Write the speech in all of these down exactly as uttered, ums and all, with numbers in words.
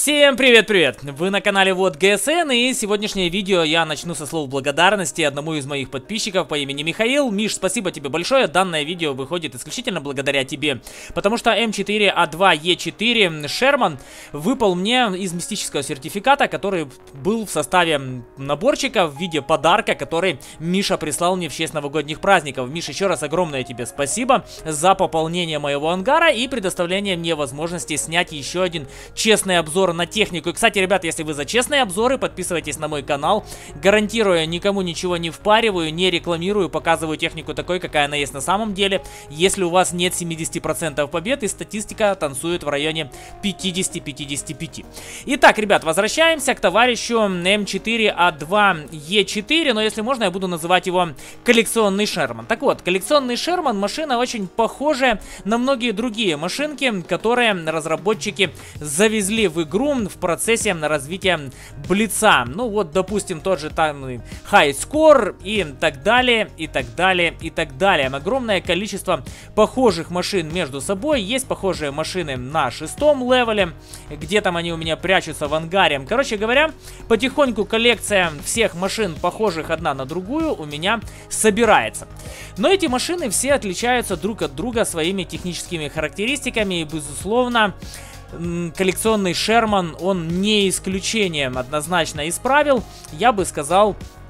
Всем привет-привет! Вы на канале Вот ГСН, и сегодняшнее видео я начну со слов благодарности одному из моих подписчиков по имени Михаил. Миш, спасибо тебе большое, данное видео выходит исключительно благодаря тебе, потому что эм четыре а два е четыре Sherman выпал мне из мистического сертификата, который был в составе наборчика в виде подарка, который Миша прислал мне в честь новогодних праздников. Миш, еще раз огромное тебе спасибо за пополнение моего ангара и предоставление мне возможности снять еще один честный обзор на технику. И, кстати, ребят, если вы за честные обзоры, подписывайтесь на мой канал. Гарантирую, никому ничего не впариваю, не рекламирую, показываю технику такой, какая она есть на самом деле. Если у вас нет семидесяти процентов побед, и статистика танцует в районе пятидесяти-пятидесяти пяти. Итак, ребят, возвращаемся к товарищу эм четыре а два е четыре, но если можно, я буду называть его коллекционный Sherman. Так вот, коллекционный Sherman машина очень похожая на многие другие машинки, которые разработчики завезли в игру в процессе развития Блица. Ну вот, допустим, тот же там High Score и так далее, и так далее, и так далее. Огромное количество похожих машин между собой. Есть похожие машины на шестом левеле, где там они у меня прячутся в ангаре. Короче говоря, потихоньку коллекция всех машин, похожих одна на другую, у меня собирается. Но эти машины все отличаются друг от друга своими техническими характеристиками, и, безусловно, коллекционный Sherman, он не исключение однозначно исправил, я бы сказал,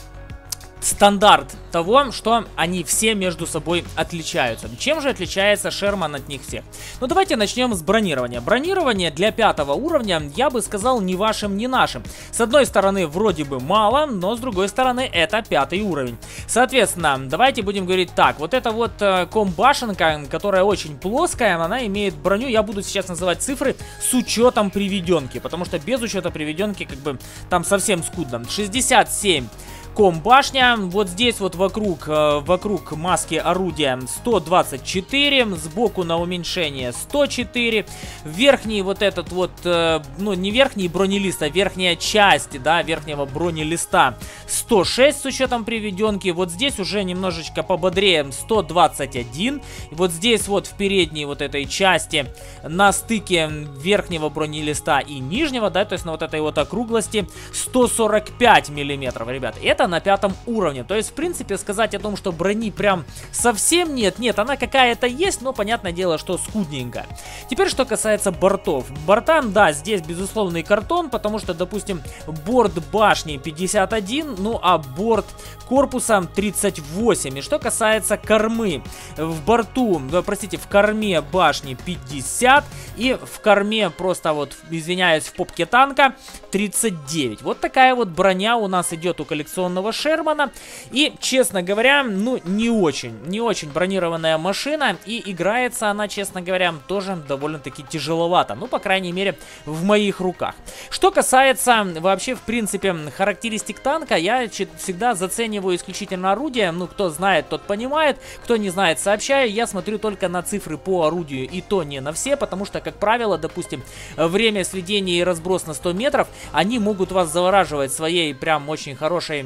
стандарт того, что они все между собой отличаются. Чем же отличается Sherman от них всех? Ну давайте начнем с бронирования. Бронирование для пятого уровня, я бы сказал, ни вашим, ни нашим. С одной стороны, вроде бы мало, но с другой стороны, это пятый уровень. Соответственно, давайте будем говорить так. Вот эта вот э, комбашенка, которая очень плоская, она имеет броню, я буду сейчас называть цифры с учетом приведенки, потому что без учета приведенки, как бы, там совсем скудно. шестьдесят семь. Комбашня, вот здесь вот вокруг, э, вокруг маски орудия сто двадцать четыре, сбоку на уменьшение сто четыре, верхний вот этот вот, э, ну не верхний бронелист, а верхняя часть, да, верхнего бронелиста сто шесть с учетом приведенки, вот здесь уже немножечко пободрее сто двадцать один, вот здесь вот в передней вот этой части на стыке верхнего бронелиста и нижнего, да, то есть на вот этой вот округлости сто сорок пять миллиметров, ребят, это на пятом уровне. То есть, в принципе, сказать о том, что брони прям совсем нет. Нет, она какая-то есть, но понятное дело, что скудненькая. Теперь, что касается бортов. Бортам, да, здесь безусловный картон, потому что, допустим, борт башни пятьдесят один, ну а борт корпуса тридцать восемь. И что касается кормы. В борту, да, простите, в корме башни пятьдесят, и в корме просто вот, извиняюсь, в попке танка тридцать девять. Вот такая вот броня у нас идет у коллекционного Sherman. И, честно говоря, ну, не очень, не очень бронированная машина. И играется она, честно говоря, тоже довольно-таки тяжеловато. Ну, по крайней мере, в моих руках. Что касается вообще, в принципе, характеристик танка, я всегда зацениваю исключительно орудие. Ну, кто знает, тот понимает. Кто не знает, сообщаю. Я смотрю только на цифры по орудию, и то не на все, потому что, как правило, допустим, время сведения и разброс на сто метров, они могут вас завораживать своей прям очень хорошей,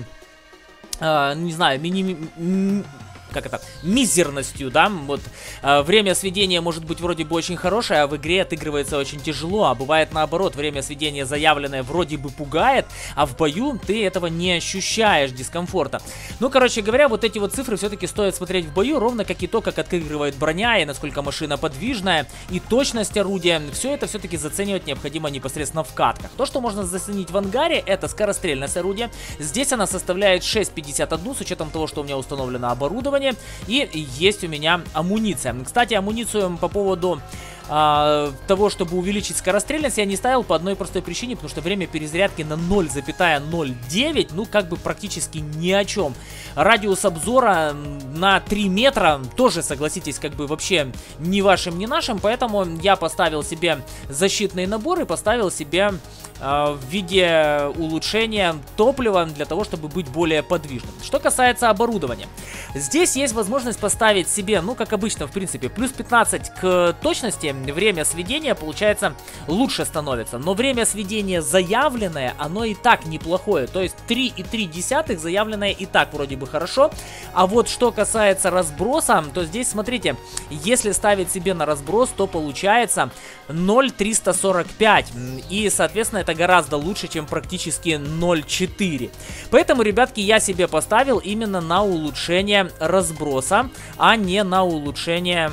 э, не знаю, мини... как это, мизерностью, да, вот, э, время сведения может быть вроде бы очень хорошее, а в игре отыгрывается очень тяжело, а бывает наоборот, время сведения заявленное вроде бы пугает, а в бою ты этого не ощущаешь, дискомфорта. Ну, короче говоря, вот эти вот цифры все-таки стоит смотреть в бою, ровно как и то, как отыгрывает броня, и насколько машина подвижная, и точность орудия, все это все-таки заценивать необходимо непосредственно в катках. То, что можно заценить в ангаре, это скорострельность орудия, здесь она составляет шесть пятьдесят один, с учетом того, что у меня установлено оборудование, и есть у меня амуниция. Кстати, амуницию по поводу а, того, чтобы увеличить скорострельность, я не ставил по одной простой причине, потому что время перезарядки на ноль целых ноль девять, ну, как бы практически ни о чем. Радиус обзора на три метра тоже, согласитесь, как бы вообще ни вашим, ни нашим, поэтому я поставил себе защитные наборы, поставил себе а, в виде улучшения топлива для того, чтобы быть более подвижным. Что касается оборудования, здесь есть возможность поставить себе, ну, как обычно, в принципе, плюс пятнадцать к точности, время сведения, получается, лучше становится. Но время сведения заявленное, оно и так неплохое. То есть три и три десятых заявленное и так вроде бы хорошо. А вот что касается разброса, то здесь, смотрите, если ставить себе на разброс, то получается ноль триста сорок пять. И, соответственно, это гораздо лучше, чем практически ноль четыре. Поэтому, ребятки, я себе поставил именно на улучшение разброса, а не на улучшение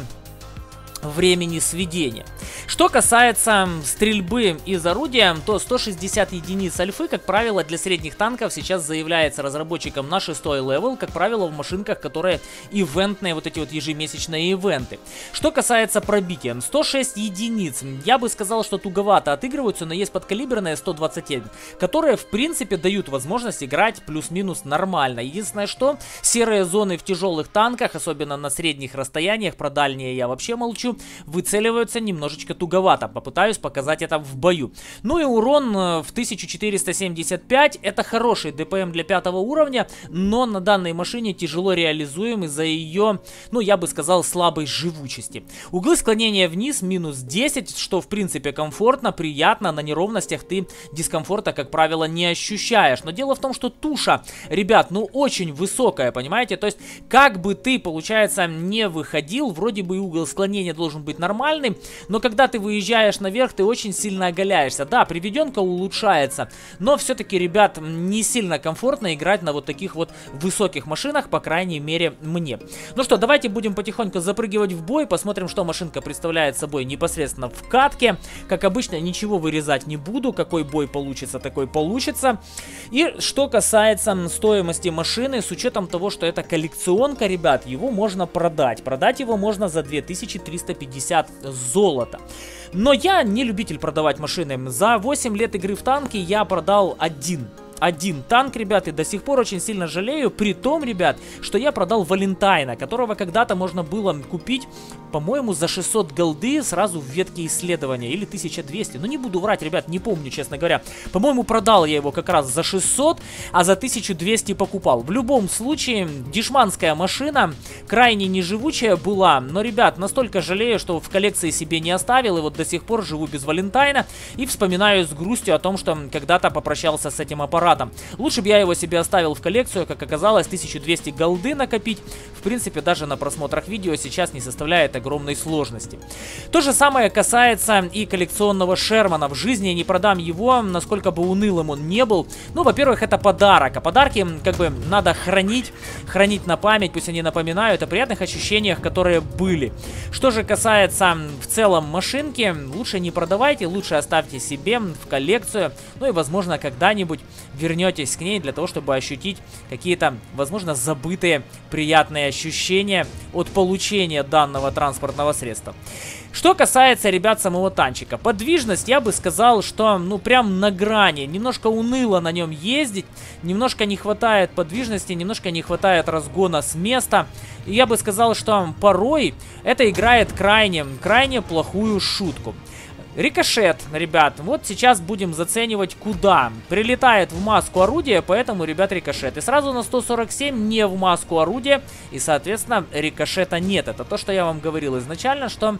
времени сведения. Что касается стрельбы из орудия, то сто шестьдесят единиц альфы, как правило, для средних танков сейчас заявляется разработчиком на шестой левел, как правило, в машинках, которые ивентные, вот эти вот ежемесячные ивенты. Что касается пробития, сто шесть единиц, я бы сказал, что туговато отыгрываются, но есть подкалиберные сто двадцать семь, которые, в принципе, дают возможность играть плюс-минус нормально. Единственное, что серые зоны в тяжелых танках, особенно на средних расстояниях, про дальние я вообще молчу, выцеливаются немножечко туговато. Попытаюсь показать это в бою. Ну и урон в тысячу четыреста семьдесят пять. Это хороший ДПМ для пятого уровня, но на данной машине тяжело реализуем из-за ее, ну я бы сказал, слабой живучести. Углы склонения вниз минус десять, что в принципе комфортно, приятно. На неровностях ты дискомфорта, как правило, не ощущаешь. Но дело в том, что туша, ребят, ну очень высокая, понимаете? То есть, как бы ты, получается, не выходил, вроде бы угол склонения должен быть нормальный, но когда ты выезжаешь наверх, ты очень сильно оголяешься. Да, приведенка улучшается, но все-таки, ребят, не сильно комфортно играть на вот таких вот высоких машинах, по крайней мере, мне. Ну что, давайте будем потихоньку запрыгивать в бой, посмотрим, что машинка представляет собой непосредственно в катке. Как обычно, ничего вырезать не буду, какой бой получится, такой получится. И что касается стоимости машины, с учетом того, что это коллекционка, ребят, его можно продать. Продать его можно за две тысячи триста пятьдесят золота. Но я не любитель продавать машины. За восемь лет игры в танки я продал один. Один танк, ребят, и до сих пор очень сильно жалею, при том, ребят, что я продал Валентайна, которого когда-то можно было купить, по-моему, за шестьсот голды сразу в ветке исследования, или тысяча двести, ну не буду врать, ребят, не помню, честно говоря. По-моему, продал я его как раз за шестьсот, а за тысячу двести покупал. В любом случае, дешманская машина, крайне неживучая была, но, ребят, настолько жалею, что в коллекции себе не оставил, и вот до сих пор живу без Валентайна, и вспоминаю с грустью о том, что когда-то попрощался с этим аппаратом. Лучше бы я его себе оставил в коллекцию, как оказалось, тысячу двести голды накопить, в принципе, даже на просмотрах видео сейчас не составляет огромной сложности. То же самое касается и коллекционного Шермана. В жизни я не продам его, насколько бы унылым он не был. Ну, во-первых, это подарок, а подарки, как бы, надо хранить, хранить на память, пусть они напоминают о приятных ощущениях, которые были. Что же касается в целом машинки, лучше не продавайте, лучше оставьте себе в коллекцию, ну и, возможно, когда-нибудь вернетесь к ней для того, чтобы ощутить какие-то, возможно, забытые приятные ощущения от получения данного транспортного средства. Что касается, ребят, самого танчика. Подвижность, я бы сказал, что, ну, прям на грани. Немножко уныло на нем ездить, немножко не хватает подвижности, немножко не хватает разгона с места. И я бы сказал, что порой это играет крайне, крайне плохую шутку. Рикошет, ребят, вот сейчас будем заценивать куда. Прилетает в маску орудия, поэтому, ребят, рикошет. И сразу на сто сорок семь не в маску орудия, и, соответственно, рикошета нет. Это то, что я вам говорил изначально, что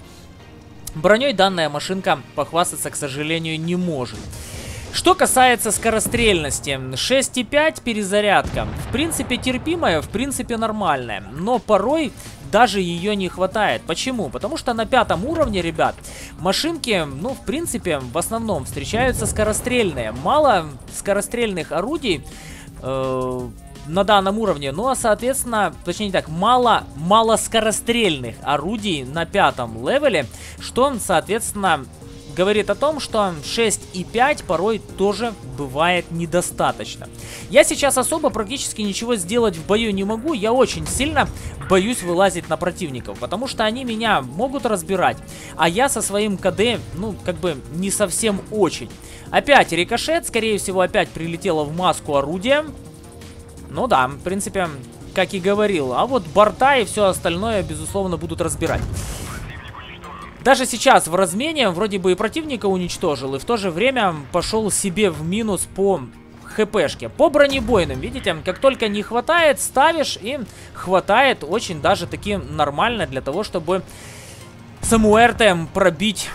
броней данная машинка похвастаться, к сожалению, не может. Что касается скорострельности, шесть и пять перезарядка, в принципе терпимая, в принципе нормальная, но порой даже ее не хватает. Почему? Потому что на пятом уровне, ребят, машинки, ну, в принципе, в основном встречаются скорострельные. Мало скорострельных орудий э, на данном уровне, ну, а, соответственно, точнее так, мало, мало скорострельных орудий на пятом левеле, что, соответственно, говорит о том, что шесть и пять порой тоже бывает недостаточно. Я сейчас особо практически ничего сделать в бою не могу. Я очень сильно боюсь вылазить на противников, потому что они меня могут разбирать, а я со своим КД, ну, как бы не совсем очень. Опять рикошет, скорее всего, опять прилетело в маску орудия. Ну да, в принципе, как и говорил. А вот борта и все остальное, безусловно, будут разбирать. Даже сейчас в размене вроде бы и противника уничтожил, и в то же время пошел себе в минус по хпшке. По бронебойным, видите, как только не хватает, ставишь, и хватает очень даже таки нормально для того, чтобы саму РТ пробить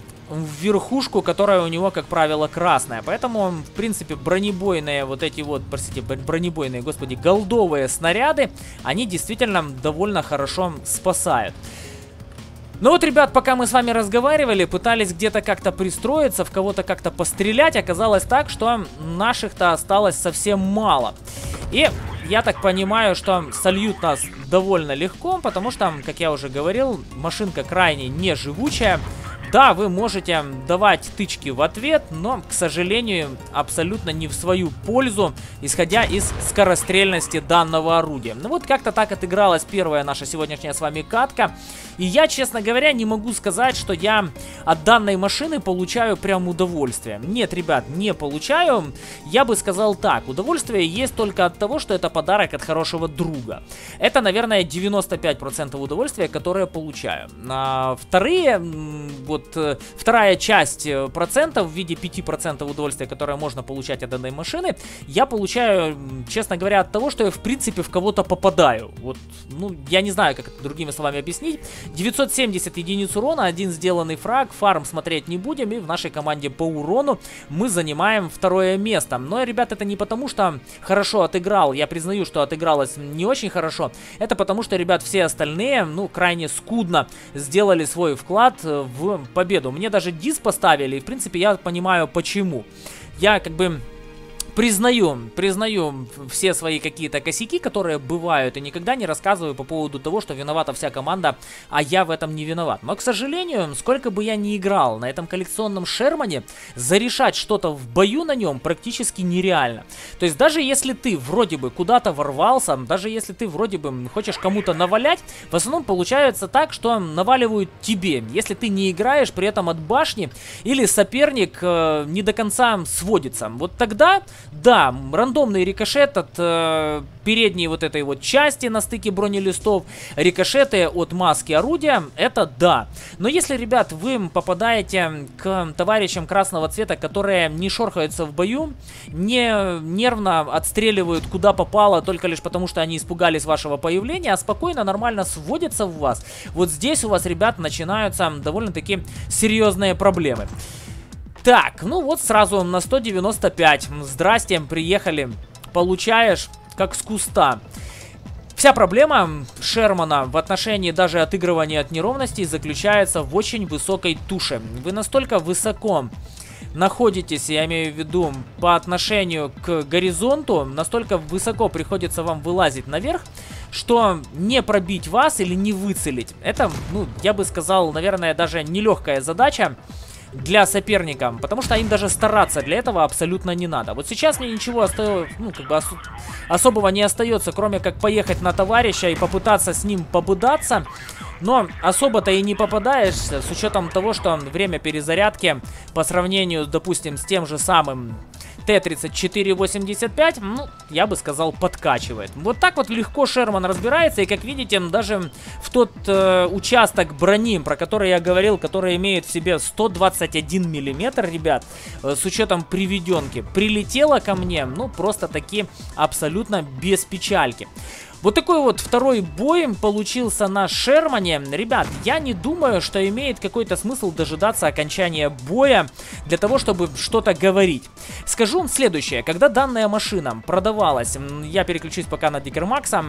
в верхушку, которая у него, как правило, красная. Поэтому, в принципе, бронебойные вот эти вот, простите, бронебойные, господи, голдовые снаряды, они действительно довольно хорошо спасают. Ну вот, ребят, пока мы с вами разговаривали, пытались где-то как-то пристроиться, в кого-то как-то пострелять, оказалось так, что наших-то осталось совсем мало. И я так понимаю, что сольют нас довольно легко, потому что, как я уже говорил, машинка крайне неживучая. Да, вы можете давать тычки в ответ, но, к сожалению, абсолютно не в свою пользу, исходя из скорострельности данного орудия. Ну вот как-то так отыгралась первая наша сегодняшняя с вами катка. И я, честно говоря, не могу сказать, что я от данной машины получаю прям удовольствие. Нет, ребят, не получаю. Я бы сказал так, удовольствие есть только от того, что это подарок от хорошего друга. Это, наверное, девяносто пять процентов удовольствия, которое я получаю. А вторые, вот вторая часть процентов в виде пяти процентов удовольствия, которое можно получать от данной машины, я получаю, честно говоря, от того, что я, в принципе, в кого-то попадаю. Вот, ну, я не знаю, как это другими словами объяснить. девятьсот семьдесят единиц урона, один сделанный фраг, фарм смотреть не будем, и в нашей команде по урону мы занимаем второе место. Но, ребят, это не потому, что хорошо отыграл, я признаю, что отыгралось не очень хорошо, это потому, что, ребят, все остальные, ну, крайне скудно сделали свой вклад в победу. Мне даже дис поставили, и, в принципе, я понимаю, почему. Я, как бы... Признаю, признаю все свои какие-то косяки, которые бывают, и никогда не рассказываю по поводу того, что виновата вся команда, а я в этом не виноват. Но, к сожалению, сколько бы я ни играл на этом коллекционном Шермане, зарешать что-то в бою на нем практически нереально. То есть даже если ты вроде бы куда-то ворвался, даже если ты вроде бы хочешь кому-то навалять, в основном получается так, что наваливают тебе, если ты не играешь при этом от башни или соперник э, не до конца сводится. Вот тогда... Да, рандомный рикошет от э, передней вот этой вот части на стыке бронелистов, рикошеты от маски орудия, это да. Но если, ребят, вы попадаете к товарищам красного цвета, которые не шорхаются в бою, не нервно отстреливают куда попало, только лишь потому, что они испугались вашего появления, а спокойно, нормально сводятся в вас, вот здесь у вас, ребят, начинаются довольно-таки серьезные проблемы. Так, ну вот сразу на сто девяносто пять. Здрасте, приехали. Получаешь, как с куста. Вся проблема Шермана в отношении даже отыгрывания от неровностей заключается в очень высокой туше. Вы настолько высоко находитесь, я имею в виду, по отношению к горизонту, настолько высоко приходится вам вылазить наверх, что не пробить вас или не выцелить. Это, ну, я бы сказал, наверное, даже нелегкая задача для соперника, потому что им даже стараться для этого абсолютно не надо. Вот сейчас мне ничего остается, ну, как бы ос особого не остается, кроме как поехать на товарища и попытаться с ним побыдаться. Но особо-то и не попадаешься, с учетом того, что время перезарядки по сравнению, допустим, с тем же самым Т тридцать четыре восемьдесят пять, ну, я бы сказал, подкачивает. Вот так вот легко Шерман разбирается, и, как видите, даже в тот э, участок брони, про который я говорил, который имеет в себе сто двадцать один миллиметр, ребят, э, с учетом приведенки, прилетело ко мне, ну, просто-таки абсолютно без печальки. Вот такой вот второй бой получился на Шермане. Ребят, я не думаю, что имеет какой-то смысл дожидаться окончания боя для того, чтобы что-то говорить. Скажу вам следующее. Когда данная машина продавалась, я переключусь пока на Дикермакса,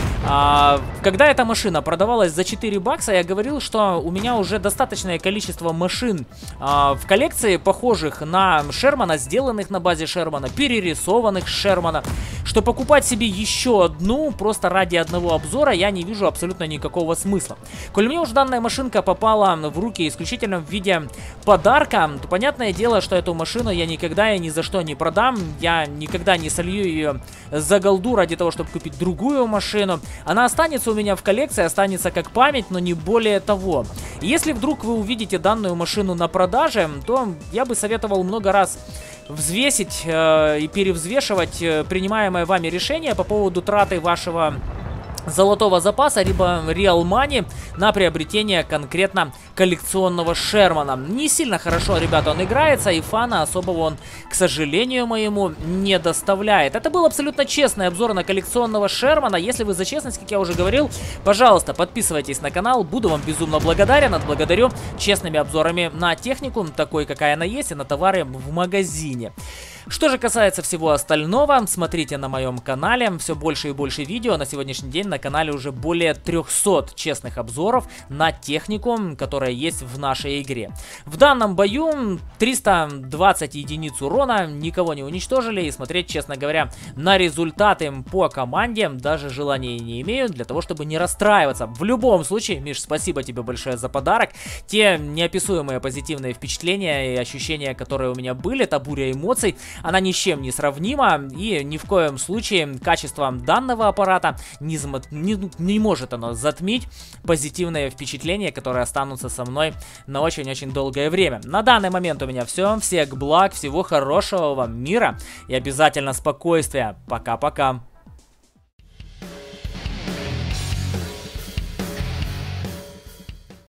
а, когда эта машина продавалась за четыре бакса, я говорил, что у меня уже достаточное количество машин а, в коллекции, похожих на Шермана, сделанных на базе Шермана, перерисованных с Шермана, что покупать себе еще одну просто ради одного обзора я не вижу абсолютно никакого смысла. Коль мне уже данная машинка попала в руки исключительно в виде подарка, то понятное дело, что эту машину я никогда и ни за что не продам, я никогда не солью ее за голду ради того, чтобы купить другую машину. Она останется у меня в коллекции, останется как память, но не более того. Если вдруг вы увидите данную машину на продаже, то я бы советовал много раз взвесить э, и перевзвешивать э, принимаемое вами решение по поводу траты вашего золотого запаса, либо Real Money на приобретение конкретно коллекционного Шермана. Не сильно хорошо, ребята, он играется, и фана особого он, к сожалению моему, не доставляет. Это был абсолютно честный обзор на коллекционного Шермана. Если вы за честность, как я уже говорил, пожалуйста, подписывайтесь на канал. Буду вам безумно благодарен. Отблагодарю честными обзорами на технику, такой, какая она есть, и на товары в магазине. Что же касается всего остального, смотрите на моем канале, все больше и больше видео. На сегодняшний день на канале уже более трёхсот честных обзоров на технику, которая есть в нашей игре. В данном бою триста двадцать единиц урона, никого не уничтожили, и смотреть, честно говоря, на результаты по команде даже желания не имею, для того, чтобы не расстраиваться. В любом случае, Миш, спасибо тебе большое за подарок. Те неописуемые позитивные впечатления и ощущения, которые у меня были, та буря эмоций, она ни с чем не сравнима, и ни в коем случае качество данного аппарата не, не, не может оно затмить позитивные впечатления, которые останутся со мной на очень-очень долгое время. На данный момент у меня все. Всех благ, всего хорошего вам мира и обязательно спокойствия. Пока-пока.